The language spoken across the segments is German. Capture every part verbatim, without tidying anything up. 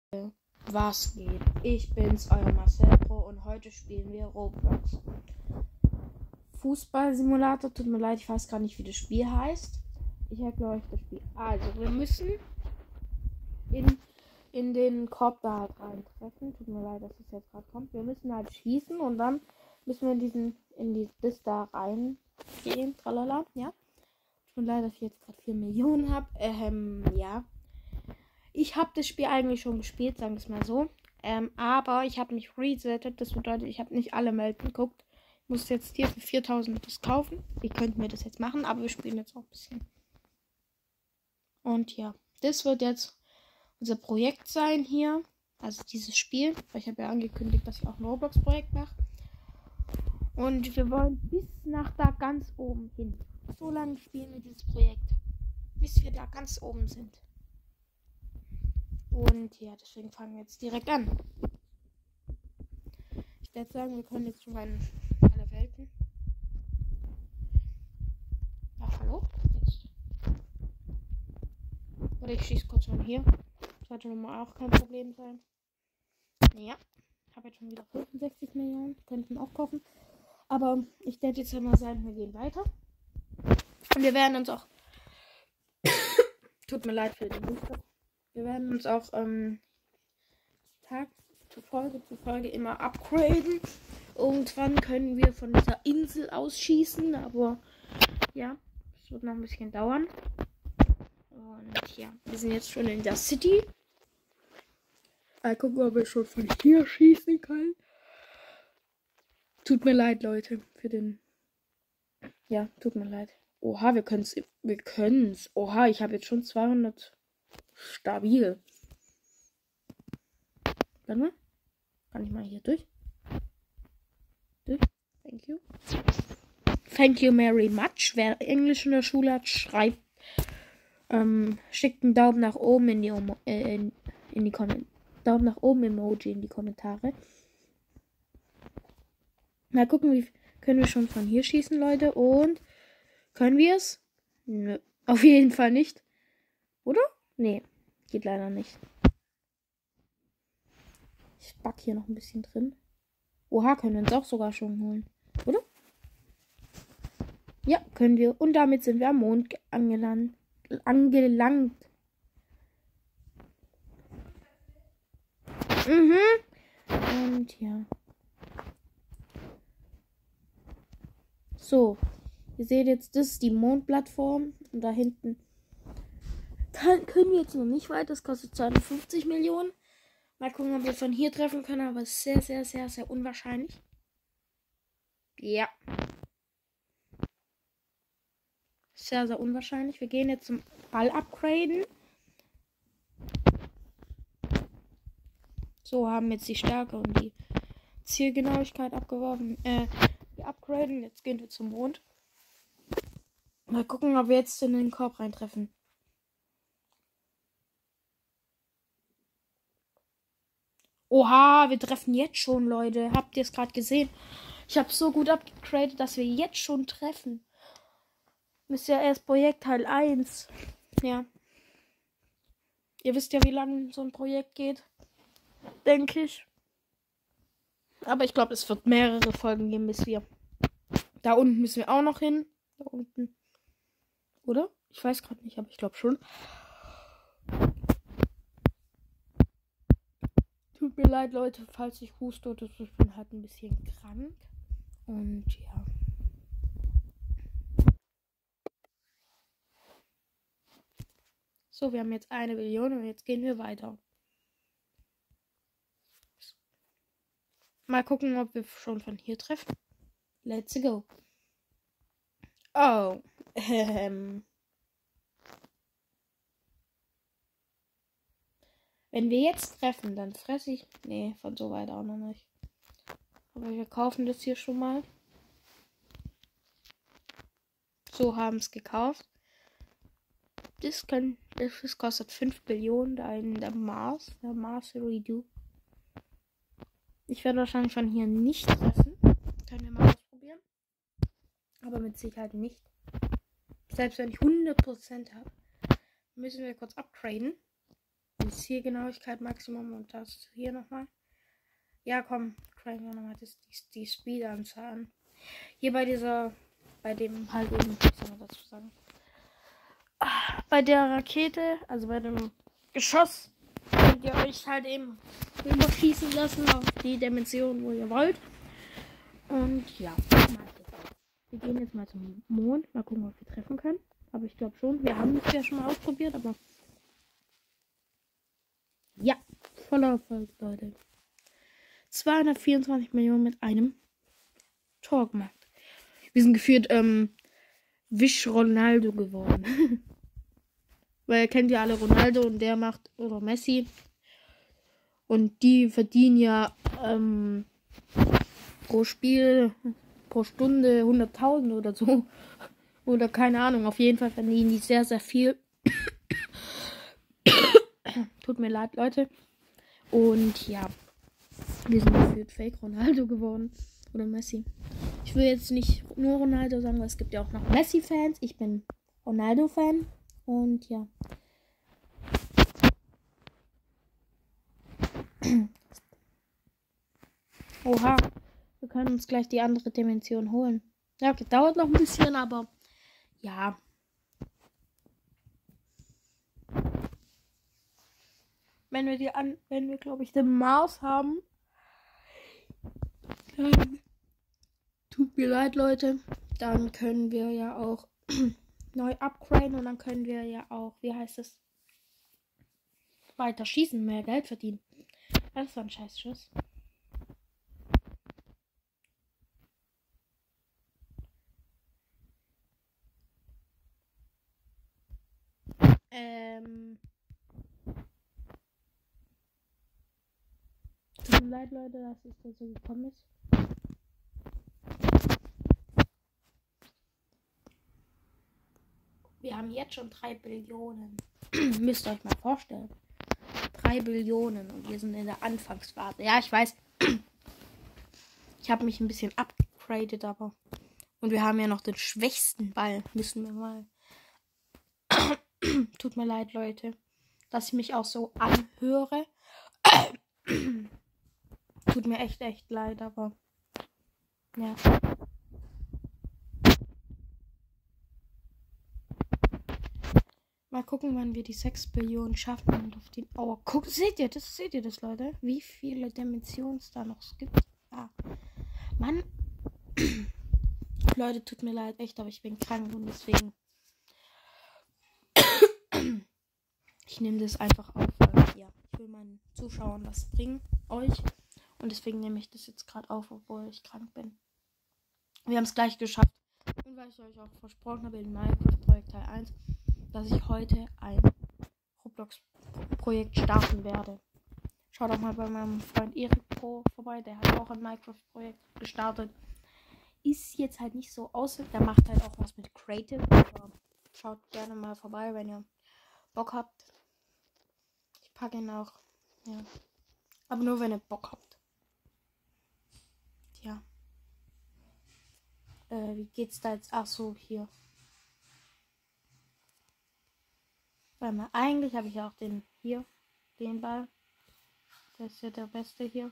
Was geht? Ich bin's, euer Marcel Pro, und heute spielen wir Roblox. Fußballsimulator, tut mir leid, ich weiß gar nicht, wie das Spiel heißt. Ich erkläre euch das Spiel. Also, wir müssen in, in den Korb da halt reintreffen. Tut mir leid, dass es jetzt gerade kommt. Wir müssen halt schießen und dann müssen wir in diesen, in die, das da reingehen. Tralala, ja. Tut mir leid, dass ich jetzt gerade vier Millionen habe. Ähm, ja. Ich habe das Spiel eigentlich schon gespielt, sagen wir es mal so. Ähm, aber ich habe mich resettet. Das bedeutet, ich habe nicht alle Melden geguckt. Ich muss jetzt hier für viertausend das kaufen. Ihr könnt mir das jetzt machen, aber wir spielen jetzt auch ein bisschen. Und ja, das wird jetzt unser Projekt sein hier. Also dieses Spiel. Weil ich habe ja angekündigt, dass ich auch ein Roblox-Projekt mache. Und wir wollen bis nach da ganz oben hin. So lange spielen wir dieses Projekt. Bis wir da ganz oben sind. Und ja, deswegen fangen wir jetzt direkt an. Ich werde sagen, wir können jetzt schon mal in alle Welten. Ach, hallo? Jetzt. Oder ich schieße kurz mal hier. Sollte normal auch kein Problem sein. Ja, ich habe jetzt schon wieder fünfundsechzig Millionen. Könnten auch kaufen. Aber ich werde jetzt mal sagen, wir gehen weiter. Und wir werden uns auch... Tut mir leid für den Booster. Wir werden uns auch ähm, Tag zu Folge zu Folge immer upgraden. Irgendwann können wir von dieser Insel aus schießen, aber ja, es wird noch ein bisschen dauern. Und ja, wir sind jetzt schon in der City. Mal gucken, ob wir schon von hier schießen können. Tut mir leid, Leute, für den... Ja, tut mir leid. Oha, wir können es. Wir können es. Oha, ich habe jetzt schon zweihundert. Stabil. Warte mal. Kann ich mal hier durch? Durch. Thank you. Thank you very much. Wer Englisch in der Schule hat, schreibt, ähm, schickt einen Daumen nach oben in die, äh, in, in die Kommentare. Daumen nach oben Emoji in die Kommentare. Mal gucken, wie können wir schon von hier schießen, Leute. Und können wir es? Nö. Auf jeden Fall nicht. Oder? Nee, geht leider nicht. Ich back hier noch ein bisschen drin. Oha, können wir uns auch sogar schon holen. Oder? Ja, können wir. Und damit sind wir am Mond angelangt. angelangt. Mhm. Und ja. So. Ihr seht jetzt, das ist die Mondplattform. Und da hinten kann, können wir jetzt noch nicht weiter. Das kostet zweihundertfünfzig Millionen. Mal gucken, ob wir von hier treffen können. Aber es ist sehr, sehr, sehr, sehr unwahrscheinlich. Ja. Sehr, sehr unwahrscheinlich. Wir gehen jetzt zum Ball upgraden. So, haben jetzt die Stärke und die Zielgenauigkeit abgeworfen. Äh, wir upgraden. Jetzt gehen wir zum Mond. Mal gucken, ob wir jetzt in den Korb reintreffen. Oha, wir treffen jetzt schon, Leute. Habt ihr es gerade gesehen? Ich habe so gut upgradet, dass wir jetzt schon treffen. Ist ja erst Projekt Teil eins. Ja. Ihr wisst ja, wie lange so ein Projekt geht. Denke ich. Aber ich glaube, es wird mehrere Folgen geben, bis wir... Da unten müssen wir auch noch hin. Da unten. Oder? Ich weiß gerade nicht, aber ich glaube schon. Tut mir leid, Leute, falls ich huste oder so. Ich bin halt ein bisschen krank. Und ja. So, wir haben jetzt eine Million und jetzt gehen wir weiter. Mal gucken, ob wir schon von hier treffen. Let's go. Oh. Ähm. Wenn wir jetzt treffen, dann fresse ich... Nee, von so weit auch noch nicht. Aber wir kaufen das hier schon mal. So, haben es gekauft. Das, können, das kostet fünf Billionen. Da in der Mars. Der Mars Redo. Ich werde wahrscheinlich von hier nicht treffen. Können wir mal ausprobieren. Aber mit Sicherheit nicht. Selbst wenn ich hundert Prozent habe, müssen wir kurz upgraden. die Zielgenauigkeit Maximum und das hier nochmal. Ja, komm, crank wir nochmal die, die Speed-Anzahl an. Hier bei dieser, bei dem halt eben, was soll man dazu sagen? Ah, bei der Rakete, also bei dem Geschoss, könnt ihr euch halt eben überschießen lassen auf die Dimension, wo ihr wollt. Und ja, wir gehen jetzt mal zum Mond, mal gucken, ob wir treffen können. Aber ich glaube schon, wir haben es ja schon mal ausprobiert, aber ja, voller Erfolg, Leute. zweihundertvierundzwanzig Millionen mit einem Tor gemacht. Wir sind gefühlt ähm, Wisch Ronaldo geworden. Weil ihr kennt ja alle Ronaldo und der macht, oder Messi. Und die verdienen ja ähm, pro Spiel, pro Stunde hunderttausend oder so. Oder keine Ahnung, auf jeden Fall verdienen die sehr, sehr viel. Tut mir leid, Leute. Und ja, wir sind gefühlt Fake Ronaldo geworden. Oder Messi. Ich will jetzt nicht nur Ronaldo sagen, weil es gibt ja auch noch Messi-Fans. Ich bin Ronaldo-Fan. Und ja. Oha. Wir können uns gleich die andere Dimension holen. Ja, okay, dauert noch ein bisschen, aber ja. Wenn wir die an, wenn wir, glaube ich, den Mars haben, dann tut mir leid, Leute. Dann können wir ja auch neu upgraden und dann können wir ja auch, wie heißt es, weiter schießen, mehr Geld verdienen. Das war ein Scheißschuss. Ähm. Tut mir leid, Leute, dass es da so gekommen ist. Wir haben jetzt schon drei Billionen. Müsst ihr euch mal vorstellen. drei Billionen und wir sind in der Anfangsphase. Ja, ich weiß. Ich habe mich ein bisschen upgradet, aber. Und wir haben ja noch den schwächsten Ball. Müssen wir mal. Tut mir leid, Leute, dass ich mich auch so anhöre. Tut mir echt, echt leid, aber. Ja. Mal gucken, wann wir die sechs Billionen schaffen und auf den. Oh, guck, seht ihr das? Seht ihr das, Leute? Wie viele Dimensionen es da noch gibt? Ah. Mann. Leute, tut mir leid, echt, aber ich bin krank und deswegen. Ich nehme das einfach auf, weil ja, ich will meinen Zuschauern was bringen, euch. Und deswegen nehme ich das jetzt gerade auf, obwohl ich krank bin. Wir haben es gleich geschafft. Und weil ich euch auch versprochen habe in Minecraft-Projekt Teil eins, dass ich heute ein Roblox-Projekt starten werde. Schaut auch mal bei meinem Freund Erik Pro vorbei, der hat auch ein Minecraft-Projekt gestartet. Ist jetzt halt nicht so aus, der macht halt auch was mit Creative. Aber schaut gerne mal vorbei, wenn ihr Bock habt. Ich packe ihn auch. Ja. Aber nur wenn ihr Bock habt. Tja. Äh, wie geht's da jetzt? Ach so, hier. Weil mal, eigentlich habe ich auch den hier. Den Ball. Der ist ja der beste hier.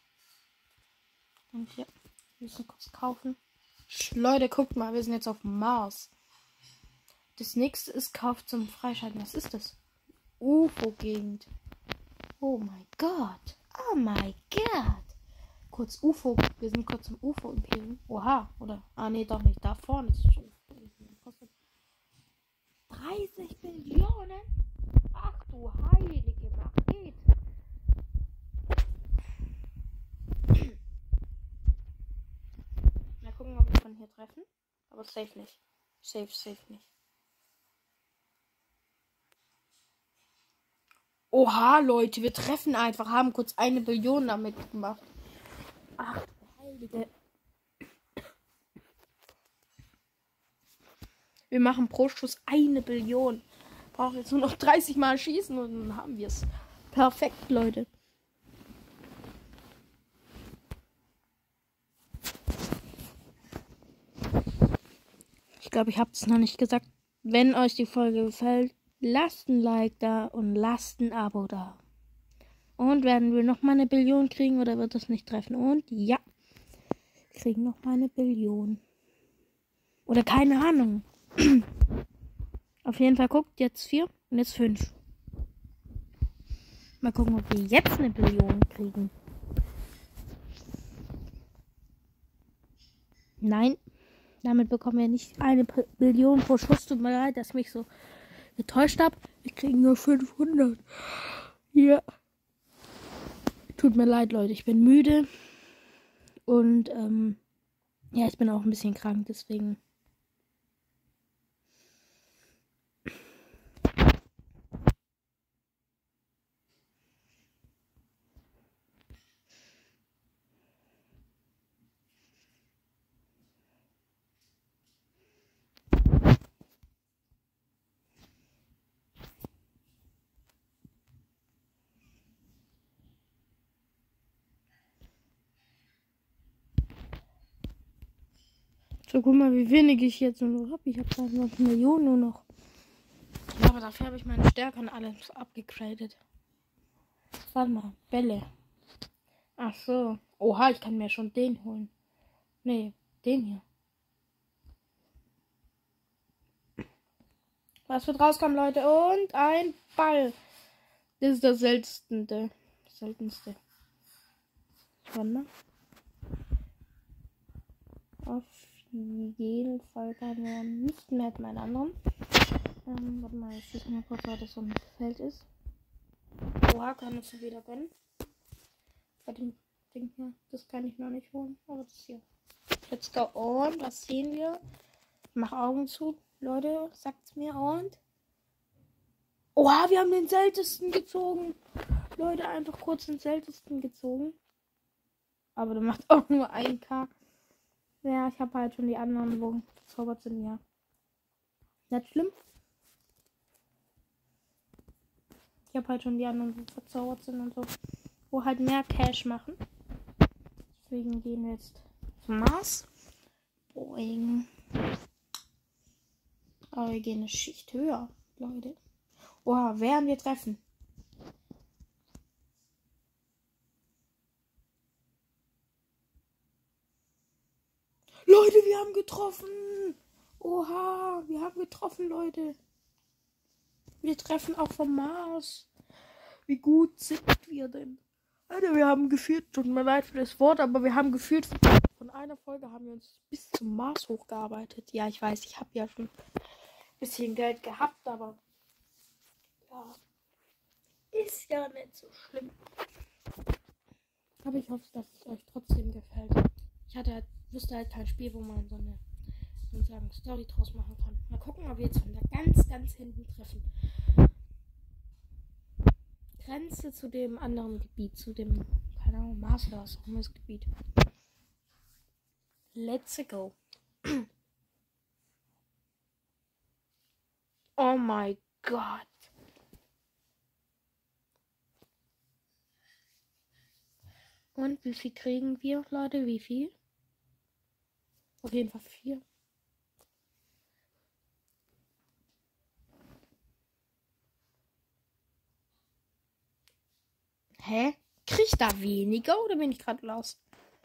Und hier. Wir müssen kurz kaufen. Leute, guckt mal, wir sind jetzt auf dem Mars. Das nächste ist Kauf zum Freischalten. Was ist das? U F O-Gegend. Oh mein Gott. Oh mein Gott. Kurz U F O. Wir sind kurz im U F O-Imperium. Oha. Oder? Ah, nee, doch nicht. Da vorne ist es schon. dreißig Millionen? Ach du heilige Macht. Mal gucken, ob wir von hier treffen. Aber safe nicht. Safe, safe nicht. Oha, Leute, wir treffen einfach, haben kurz eine Billion damit gemacht. Ach, heilige. Wir machen pro Schuss eine Billion. Brauchen jetzt nur noch dreißig Mal schießen und dann haben wir es. Perfekt, Leute. Ich glaube, ich habe es noch nicht gesagt. Wenn euch die Folge gefällt, lasst ein Like da und lasst ein Abo da. Und werden wir noch mal eine Billion kriegen oder wird das nicht treffen? Und ja, wir kriegen noch mal eine Billion. Oder keine Ahnung. Auf jeden Fall guckt, jetzt vier und jetzt fünf. Mal gucken, ob wir jetzt eine Billion kriegen. Nein, damit bekommen wir nicht eine Billion pro Schuss. Tut mir leid, dass ich mich so getäuscht habe. Wir kriegen nur fünfhundert. Ja. Tut mir leid, Leute. Ich bin müde. Und, ähm, ja, ich bin auch ein bisschen krank, deswegen. So, guck mal, wie wenig ich jetzt nur noch habe. Ich habe gerade noch eine Million nur noch. Ja, aber dafür habe ich meine Stärke und alles abgegradet. Warte mal, Bälle. Ach so. Oha, ich kann mir schon den holen. Nee, den hier. Was wird rauskommen, Leute? Und ein Ball. Das ist das seltenste. Das seltenste. Warte mal. Auf jeden Fall kann er nicht mehr mit meinen anderen. Ähm, warte mal, ich sehe mir kurz, weil das so ein Feld ist. Oha, kann ich wieder gönnen. Bei dem Ding hier. Das kann ich noch nicht holen. Aber das hier. Let's go. Und was sehen wir? Mach Augen zu. Leute, sagt's mir. Und. Oha, wir haben den seltensten gezogen. Leute, einfach kurz den seltensten gezogen. Aber der macht auch nur ein K. Ja, ich habe halt schon die anderen, wo verzaubert sind, ja. Nicht schlimm. Ich habe halt schon die anderen, wo verzaubert sind und so. Wo halt mehr Cash machen. Deswegen gehen wir jetzt zum Mars. Boing. Aber wir gehen eine Schicht höher, Leute. Oha, werden wir treffen? Leute, wir haben getroffen. Oha, wir haben getroffen, Leute. Wir treffen auch vom Mars. Wie gut sind wir denn? Alter, wir haben gefühlt, tut mir leid für das Wort, aber wir haben gefühlt, von einer Folge haben wir uns bis zum Mars hochgearbeitet. Ja, ich weiß, ich habe ja schon ein bisschen Geld gehabt, aber ja, ist ja nicht so schlimm. Aber ich hoffe, dass es euch trotzdem gefällt. Ich hatte halt, wusste halt kein Spiel, wo man so eine sozusagen Story draus machen kann. Mal gucken, ob wir jetzt von da ganz, ganz hinten treffen. Grenze zu dem anderen Gebiet, zu dem, keine Ahnung, Mars oder was auch immer das Gebiet. Let's go. Oh mein Gott. Und wie viel kriegen wir, Leute? Wie viel? Auf jeden Fall vier. Hä? Krieg ich da weniger oder bin ich gerade los?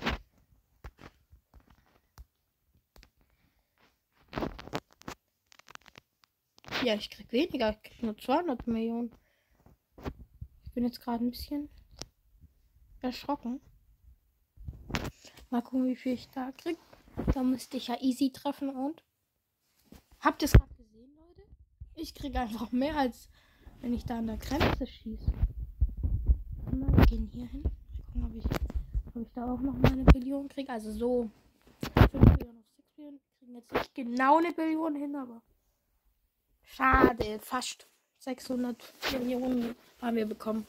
Ja, ich krieg weniger. Ich krieg nur zweihundert Millionen. Ich bin jetzt gerade ein bisschen erschrocken. Mal gucken, wie viel ich da krieg. Da müsste ich ja easy treffen und... Habt ihr es gerade gesehen, Leute? Ich krieg einfach mehr, als wenn ich da an der Grenze schieße. Wir gehen hier hin. Mal gucken, ob ich, ob ich da auch noch mal eine Billion kriege. Also so fünf Millionen auf sechs Millionen. Wir kriegen jetzt nicht genau eine Billion hin, aber schade. Fast sechshundert Millionen haben wir bekommen.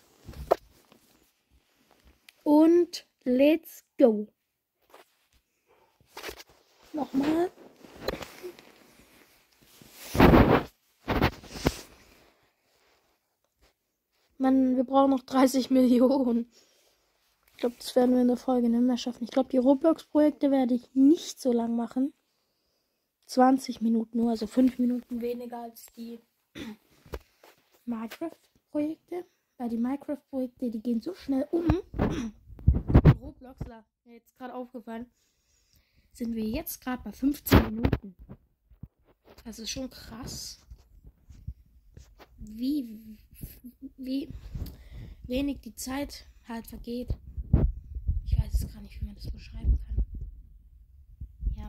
Und let's go. Nochmal. Mann, wir brauchen noch dreißig Millionen. Ich glaube, das werden wir in der Folge nicht mehr schaffen. Ich glaube, die Roblox-Projekte werde ich nicht so lang machen. zwanzig Minuten nur, also fünf Minuten weniger als die Minecraft-Projekte. Weil die Minecraft-Projekte, die gehen so schnell um. Roblox, da mir jetzt gerade aufgefallen, sind wir jetzt gerade bei fünfzehn Minuten. Das ist schon krass. Wie, wie wenig die Zeit halt vergeht. Ich weiß es gar nicht, wie man das beschreiben kann. Ja.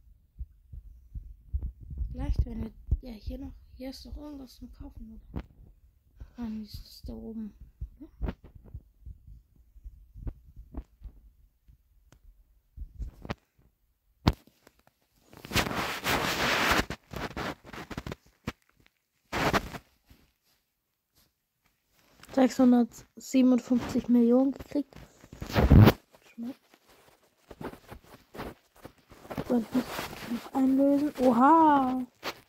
Vielleicht, wenn wir. Ja, hier noch. Hier ist doch irgendwas zum Kaufen, oder? Ah, wie ist das da oben? Oder? sechshundertsiebenundfünfzig Millionen gekriegt. So, ich muss noch einlösen. Oha!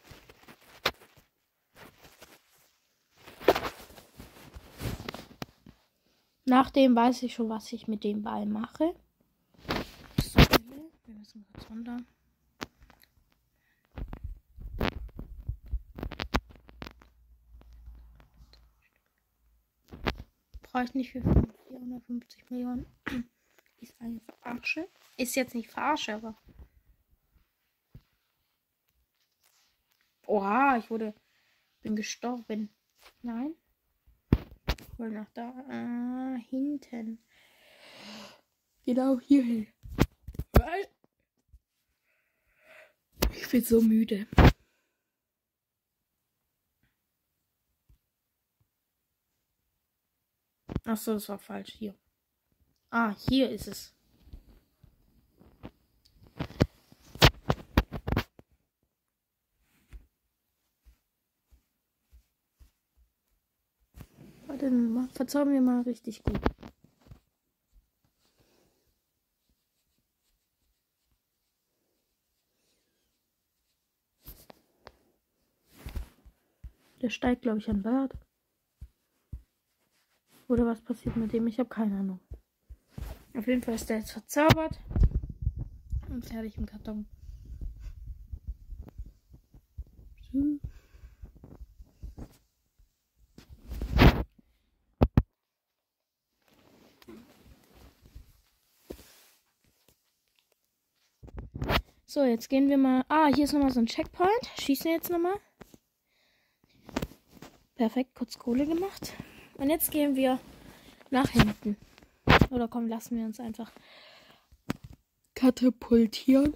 Nachdem weiß ich schon, was ich mit dem Ball mache. So, wir müssen kurz runter. Brauche ich nicht für vierhundertfünfzig Millionen. Ist eine Verarsche. Ist jetzt nicht Verarsche, aber. Oha, ich wurde. Bin gestorben. Nein. Ich wollte nach da. Ah, hinten. Genau hier hin. Weil. Ich bin so müde. Achso, das war falsch. Hier. Ah, hier ist es. Warte mal, verzaubern wir mal richtig gut. Der steigt, glaube ich, an Bord. Oder was passiert mit dem? Ich habe keine Ahnung. Auf jeden Fall ist der jetzt verzaubert. Und fertig im Karton. So. So, jetzt gehen wir mal. Ah, hier ist nochmal so ein Checkpoint. Schießen jetzt nochmal. Perfekt, kurz Kohle gemacht. Und jetzt gehen wir nach hinten. Oder komm, lassen wir uns einfach katapultieren.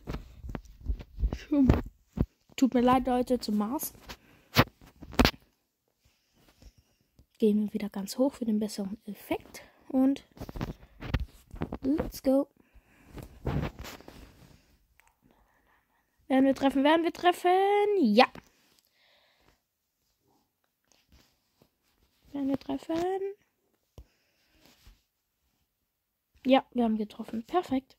Tut mir leid, Leute, zum Mars. Gehen wir wieder ganz hoch für den besseren Effekt. Und let's go. Werden wir treffen? Werden wir treffen? Ja. Werden wir treffen? Ja, wir haben getroffen. Perfekt.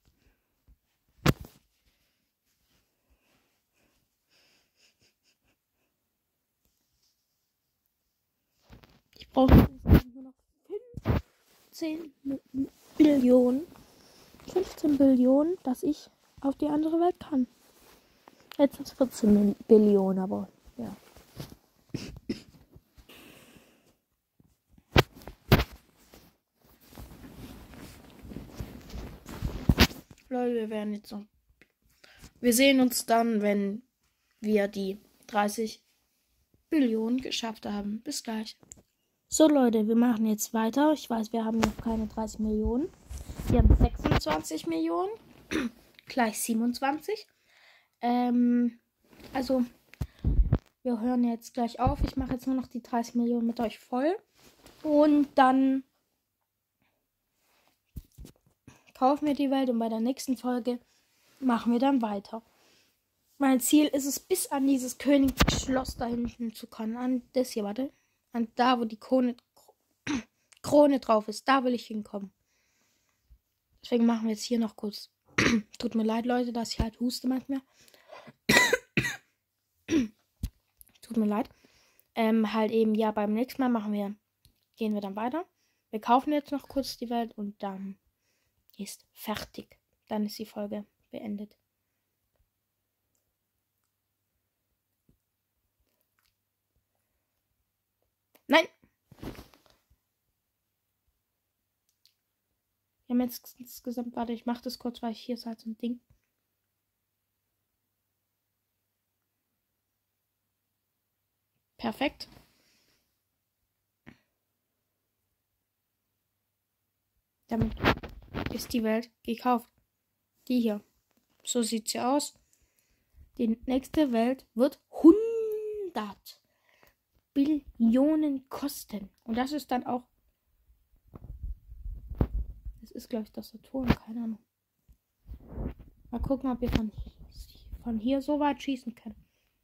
Ich brauche nur noch fünfzehn Billionen. fünfzehn Billionen, dass ich auf die andere Welt kann. Jetzt sind es vierzehn Billionen, aber ja. Leute, wir werden jetzt noch. Wir sehen uns dann, wenn wir die dreißig Billionen geschafft haben. Bis gleich. So Leute, wir machen jetzt weiter. Ich weiß, wir haben noch keine dreißig Millionen. Wir haben sechsundzwanzig Millionen. Gleich siebenundzwanzig. Ähm, also, wir hören jetzt gleich auf. Ich mache jetzt nur noch die dreißig Millionen mit euch voll. Und dann kaufen wir die Welt und bei der nächsten Folge machen wir dann weiter. Mein Ziel ist es, bis an dieses Königsschloss da hinten zu kommen. An das hier, warte. An da, wo die Krone, Krone drauf ist. Da will ich hinkommen. Deswegen machen wir jetzt hier noch kurz. Tut mir leid, Leute, dass ich halt huste manchmal. Tut mir leid. Ähm, halt eben, ja, beim nächsten Mal machen wir, gehen wir dann weiter. Wir kaufen jetzt noch kurz die Welt und dann ist fertig. Dann ist die Folge beendet. Nein! Wir haben jetzt insgesamt, warte, ich mache das kurz, weil ich hier ist halt so ein Ding. Perfekt. Damit ist die Welt gekauft. Die hier. So sieht sie aus. Die nächste Welt wird hundert Billionen kosten. Und das ist dann auch. Das ist, glaube ich, das Saturn. Keine Ahnung. Mal gucken, ob wir von, von hier so weit schießen können.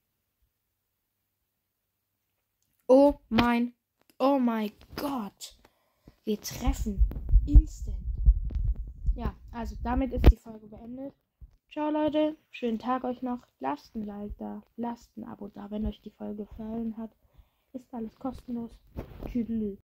Oh mein. Oh mein Gott. Wir treffen. Instant. Ja, also damit ist die Folge beendet. Ciao Leute, schönen Tag euch noch. Lasst ein Like da, lasst ein Abo da, wenn euch die Folge gefallen hat. Ist alles kostenlos. Tschüss.